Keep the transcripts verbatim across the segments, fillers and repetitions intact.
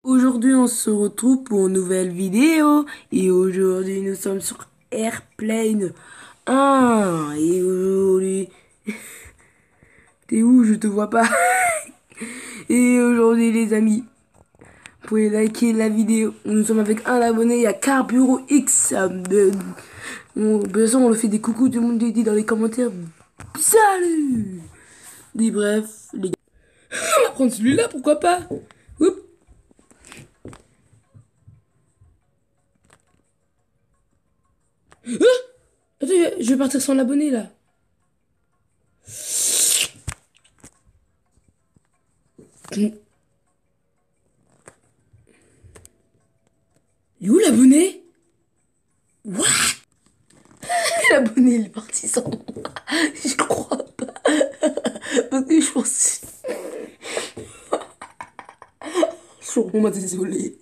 Aujourd'hui, on se retrouve pour une nouvelle vidéo. Et aujourd'hui, nous sommes sur Airplane un. Et aujourd'hui... T'es où? Je te vois pas. Et aujourd'hui, les amis, vous pouvez liker la vidéo. Nous sommes avec un abonné. Il y a Carburo X. Euh, de- on, de toute façon, on le fait des coucous. Tout le monde dit dans les commentaires. Salut! Dis bref, les gars. On va prendre celui-là, pourquoi pas? Oups. Ah, attends, je vais partir sans l'abonné là. Il est où l'abonné? What? L'abonné il est parti sans moi. Je crois pas. Parce que je pense. Je suis vraiment désolé.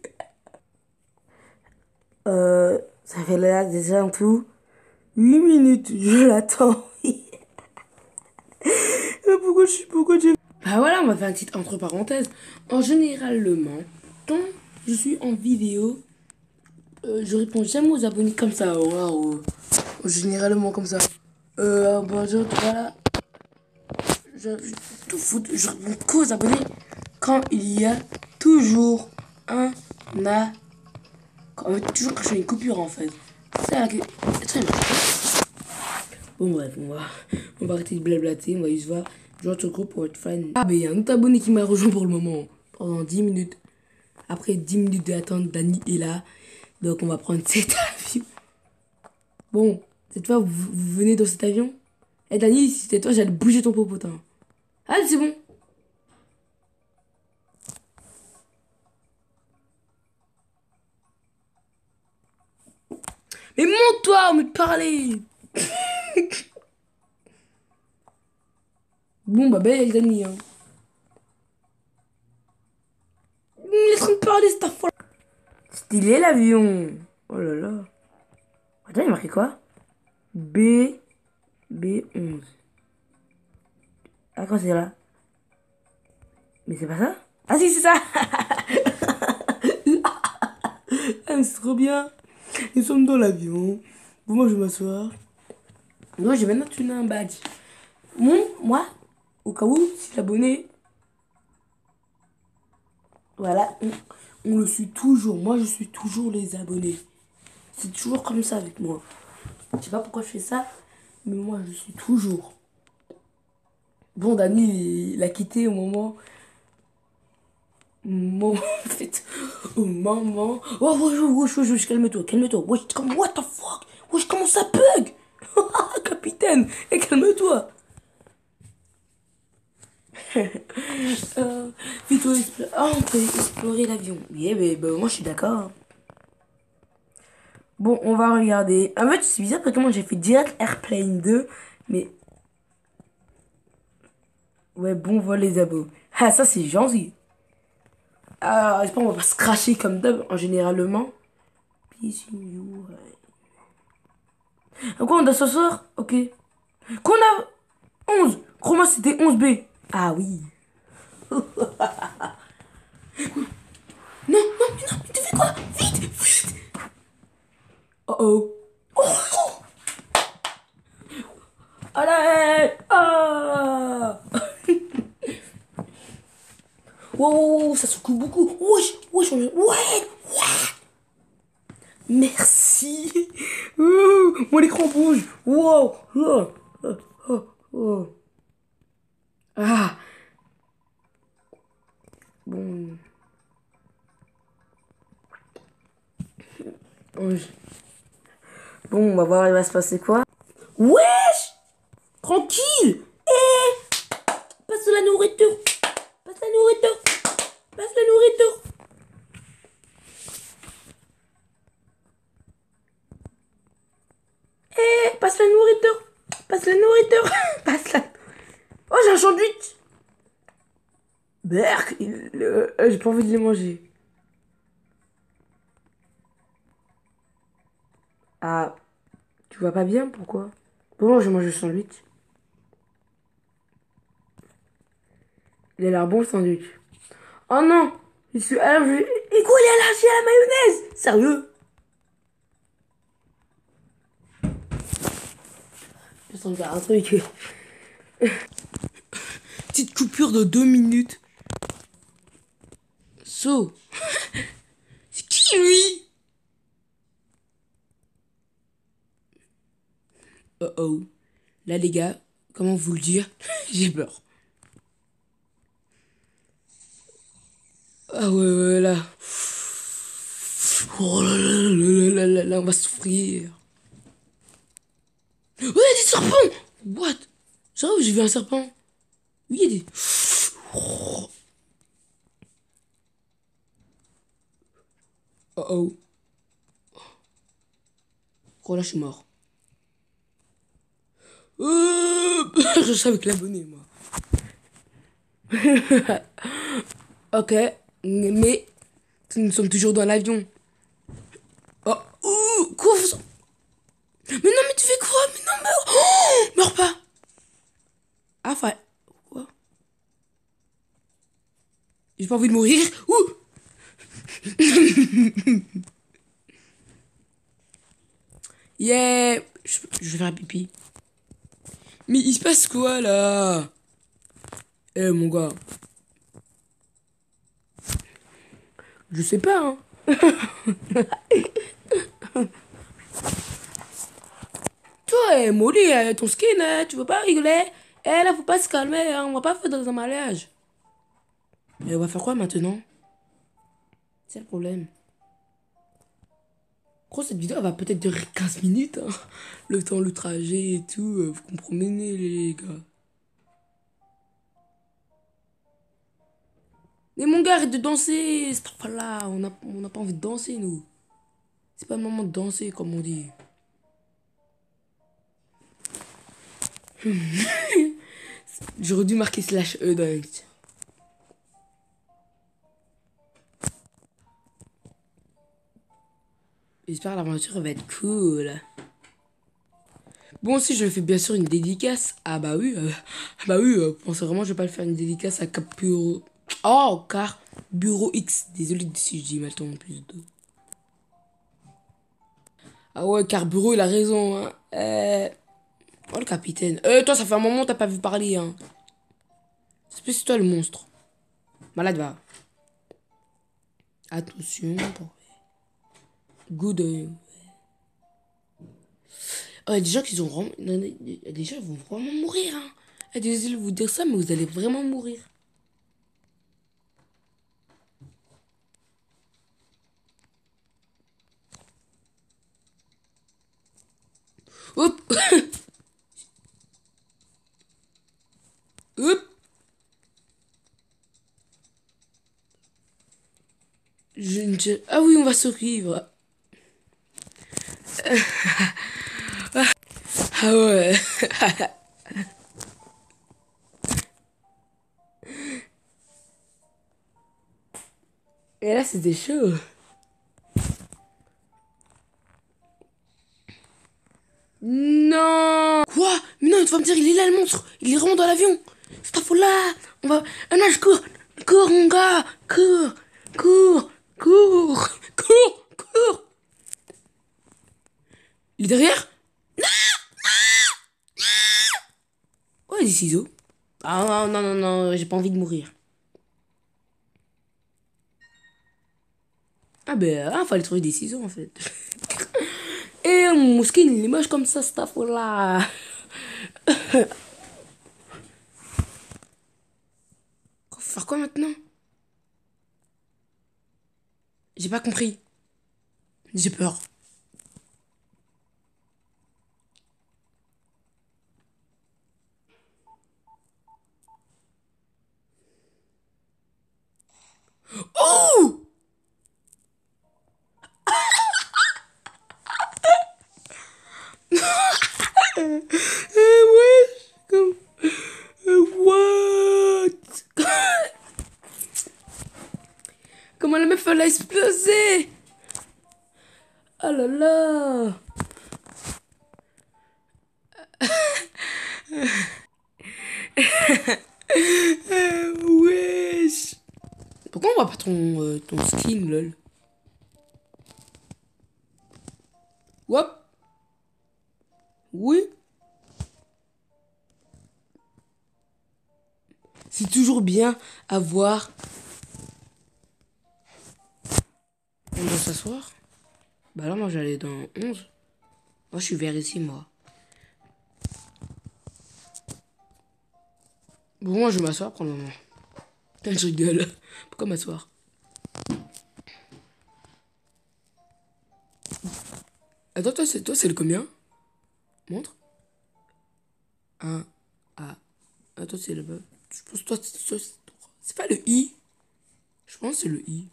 Euh, ça fait là déjà un tout huit minutes. Je l'attends. Pourquoi je suis. Pourquoi j'ai. Bah voilà, on va faire une petite entre parenthèses. En généralement, quand je suis en vidéo, euh, je réponds jamais aux abonnés comme ça. Waouh. Généralement comme ça. Euh, bonjour, voilà. Je, je, tout fout, je réponds qu'aux abonnés quand il y a toujours un a. Quand, en fait, toujours quand je fais une coupure en fait. C'est ça c'est très bien. Bon, bref, on va, on va arrêter de blablater. On va juste voir. Je te groupe pour être fan. Ah, mais il y a un autre abonné qui m'a rejoint pour le moment. Pendant dix minutes. Après dix minutes d'attente, Dani est là. Donc, on va prendre cet avion. Bon, cette fois, vous, vous venez dans cet avion. Eh, Dani, si c'était toi, j'allais bouger ton popotin. Ah, c'est bon. Mais monte-toi, on me parler. Bon, bah, belle, Dani, hein. Laisse-moi me parler, c'est ta folle. Stylé, l'avion. Oh là là. Attends, il a marqué quoi? B... B onze. Ah, quoi, c'est là? Mais c'est pas ça? Ah, si, c'est ça. Ah, mais c'est trop bien. Nous sommes dans l'avion. Bon, moi, je vais m'asseoir. Moi, je vais maintenant tuner un badge. Bon, moi, au cas où, si l'abonné, voilà, on, on le suit toujours. Moi, je suis toujours les abonnés. C'est toujours comme ça avec moi. Je sais pas pourquoi je fais ça, mais moi, je suis toujours. Bon, Dani, il a quitté au moment. Moment, en fait, au moment. Oh, wesh, wesh, wesh, wesh, calme-toi, calme-toi. Wesh, comme, what the fuck? Wesh, comment ça bug? Capitaine, et calme-toi. euh, Fais-toi explorer. Ah, on peut explorer l'avion. Yeah, mais bah, moi, je suis d'accord. Bon, on va regarder. En fait, c'est bizarre parce que moi, j'ai fait direct Airplane deux, mais. Ouais, bon vol les abos. Ah, ça, c'est gentil. Ah, j'espère qu'on va pas se cracher comme d'hab, en généralement. Peace in you. À quoi on doit s'asseoir? Ok. Qu'on a onze. Crois-moi, c'était onze B. Ah oui. Non, non, mais non, mais tu fais quoi? Vite, vite. Oh oh. Oh, allez. Ah. Wow, wow, wow, ça secoue beaucoup. Wesh, wesh, ouais, ouais. Merci. Ouh, mon écran bouge. Wow. Oh, oh, oh, oh. Ah. Bon. Bon, on va voir, il va se passer quoi. Wesh. Tranquille. Eh. Passe la nourriture. Passe la nourriture. Passe la nourriture. Eh, passe la nourriture. Passe la nourriture. Passe la... Oh, j'ai un sandwich. Berk, il- euh, j'ai pas envie de les manger. Ah, tu vois pas bien, pourquoi? Bon, je mange le sandwich. Il a l'air bon le sandwich. Oh non, je suis allergique quoi, il est allergique à la mayonnaise? Sérieux? Je sens faire un truc. Petite coupure de deux minutes. So. C'est qui lui? Oh oh. Là les gars, comment vous le dire? J'ai peur. Ah ouais ouais là. Oh là là là là là là, on va souffrir. Oh, il y a des serpents! What? Sérieux, j'ai vu un serpent. Oui, il y a des... Oh oh. Oh là, je suis mort. Euh... je suis avec l'abonné, moi. Ok, mais nous sommes toujours dans l'avion. Oh, oh, quoi vous... Mais non, mais tu fais quoi? Mais non, meurs! Oh, meurs pas! Ah, enfin... Quoi? J'ai pas envie de mourir. Ouh! Yeah! Je, je vais faire un pipi. Mais il se passe quoi, là? Eh, mon gars. Je sais pas, hein. Toi, eh, Molly, eh, ton skin, eh, tu veux pas rigoler? Eh, là, faut pas se calmer, hein. On va pas faire dans un mariage. Et on va faire quoi maintenant? C'est le problème. Gros, cette vidéo, elle va peut-être durer quinze minutes, hein. Le temps, le trajet et tout. euh, Vous comprenez, les gars. Mais mon gars, arrête de danser. C'est là, on n'a on a pas envie de danser, nous. C'est pas le moment de danser, comme on dit. J'aurais dû marquer slash E dans le... J'espère que l'aventure va être cool. Bon, si je fais bien sûr une dédicace. Ah bah oui. Euh, bah oui, euh, pensez vraiment je vais pas le faire une dédicace à Capuro. Oh, car Bureau X. Désolé si je dis mal ton plus de. Ah ouais, car Bureau, il a raison. Hein. Euh... Oh, le capitaine. Euh, toi, ça fait un moment que t'as pas vu parler. Hein. C'est toi le monstre. Malade, va. Attention. Good. Euh... Oh, il y a des gens qui ont vraiment... Il y a des gens qui vont vraiment mourir. Hein. Eh, désolé de vous dire ça, mais vous allez vraiment mourir. Hop. Hop. Je ne sais... Ah oui, on va survivre. Ah ouais. Et là, c'était chaud. Non. Quoi? Mais non, tu vas me dire, il est là, le monstre. Il est vraiment dans l'avion. C'est faux là. On va... Ah non, je cours. Cours, mon gars. Cours. Cours. Cours. Cours. Cours. Il est derrière? Oh, des ciseaux. Ah non, non, non, non, j'ai pas envie de mourir. Ah ben, ah, fallait trouver des ciseaux en fait. Et mon skin, il est moche comme ça, cette affaire-là. Faire quoi maintenant? J'ai pas compris. J'ai peur. Oh! Euh, ouais, comme... euh, what? Comment la meuf elle a explosé? Oh là là. Euh, wesh. Pourquoi on voit pas ton, euh, ton skin, lol? Hop. Oui. C'est toujours bien à voir. On doit s'asseoir? Bah là, moi, j'allais dans onze. Moi, je suis vers ici, moi. Bon, moi, je vais m'asseoir pour le moment. Je rigole. Pourquoi m'asseoir? Attends, toi, c'est toi, c'est le combien? Montre. Un. Ah. Attends, c'est le... Je pense que toi, c'est pas le I. Je pense que c'est le I.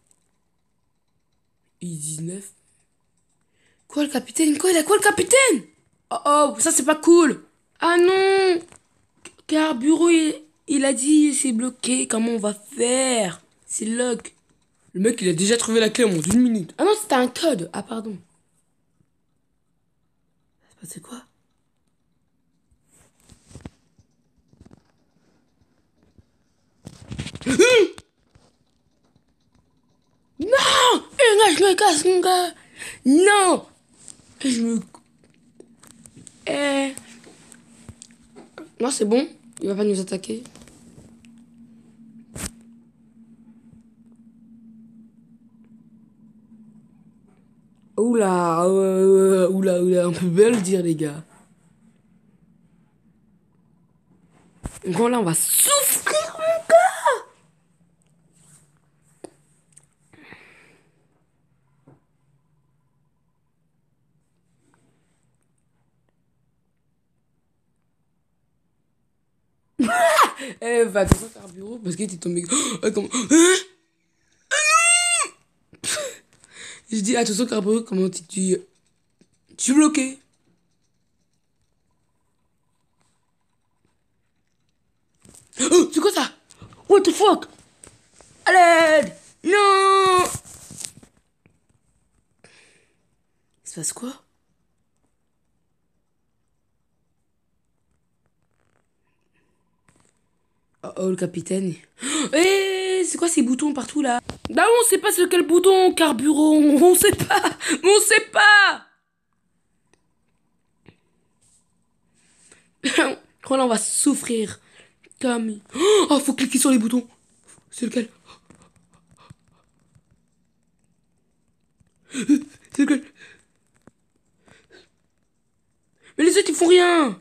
I dix-neuf. Quoi, le capitaine? Quoi, il a quoi, le capitaine? Oh, oh, ça, c'est pas cool. Ah non. Carburo, il, il a dit c'est bloqué. Comment on va faire? C'est lock. Le mec, il a déjà trouvé la clé en moins d'une minute. Ah non, c'était un code. Ah, pardon. C'est quoi? Non! Je me casse mon gars! Non! Je me... Eh... Non, c'est bon. Il va pas nous attaquer. Oula, euh, oula, oula, on peut bien le dire, les gars. Bon, là, on va souffrir, mon gars! Eh, va attention faire bureau parce qu'il était tombé. Oh, comment... Hein? Je dis attention Carbureau, comment tu tu tu es bloqué. Oh, c'est quoi ça? What the fuck? À l'aide! Non! Il se passe quoi? Oh, oh, le capitaine. Eh, c'est quoi ces boutons partout là? Bah on sait pas c'est quel bouton, Carburant. On sait pas. On sait pas. Oh là, on va souffrir. Comme... Oh, faut cliquer sur les boutons. C'est lequel? C'est lequel? Mais les autres ils font rien.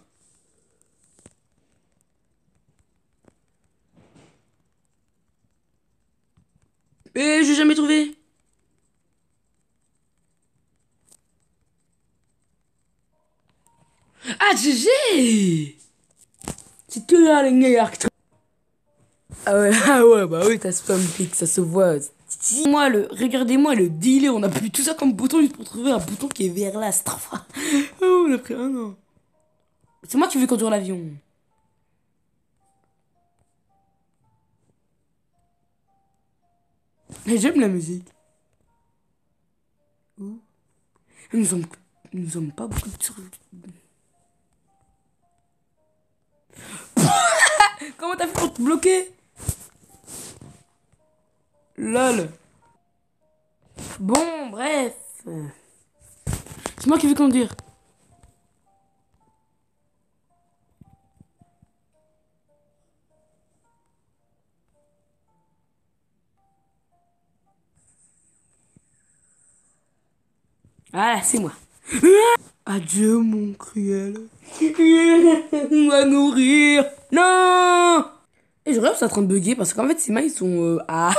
Eh, j'ai jamais trouvé. Ah, G G. C'est que là, les meilleurs. Ah ouais, ah ouais, bah oui, t'as spam click, ça se voit. Moi, le, regardez-moi le dealer, on a pris tout ça comme bouton juste pour trouver un bouton qui est vers là, c'est trop fort. Oh, on a pris un an. C'est moi qui veux conduire l'avion. J'aime la musique. Nous sommes, nous sommes pas beaucoup de... Comment t'as fait pour te bloquer? Lol. Bon, bref. C'est moi qui veux conduire. Voilà, c'est moi. Adieu, mon cruel. On va nourrir. Non. Et je rêve, c'est en train de bugger parce qu'en fait, ces mains, ils sont... Euh, ah.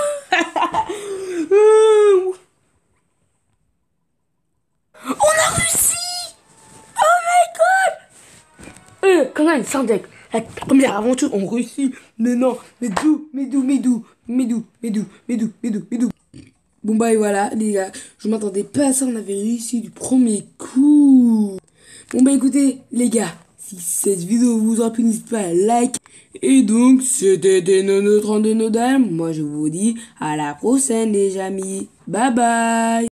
On a réussi. Oh my god. Euh, quand même, sans deck. La première aventure, on réussit. Mais non, mais d'où, mais d'où, mais d'où, mais d'où, mais d'où, mais d'où, mais d'où, mais d'où. Bon bah et voilà les gars, je m'attendais pas à ça, on avait réussi du premier coup. Bon bah écoutez les gars, si cette vidéo vous a plu, n'hésitez pas à like. Et donc c'était Deno trente-deux Nodal, moi je vous dis à la prochaine les amis, bye bye.